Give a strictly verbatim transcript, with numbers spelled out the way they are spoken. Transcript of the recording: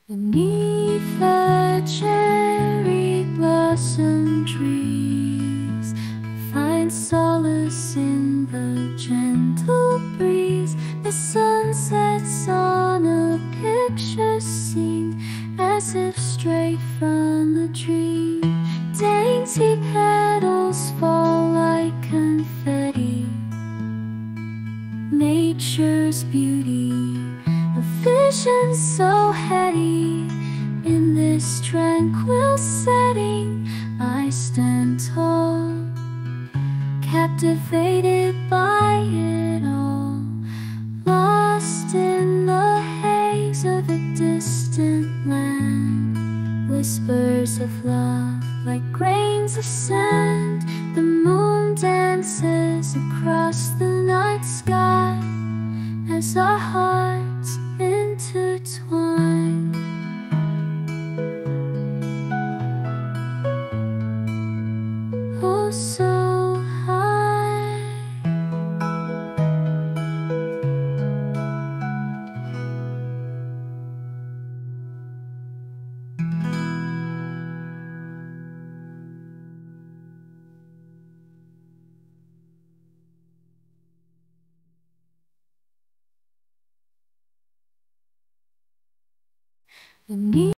Beneath the cherry blossom trees, find solace in the gentle breeze. The sun sets on a picture scene, as if straight from the dream. Dainty petals fall like confetti, nature's beauty, a vision so heady. In this tranquil setting, I stand tall, captivated by it all, lost in the haze of a distant land. Whispers of love like grains of sand, the moon dances across the night sky as our hearts intertwine. Oh, so high. Beneath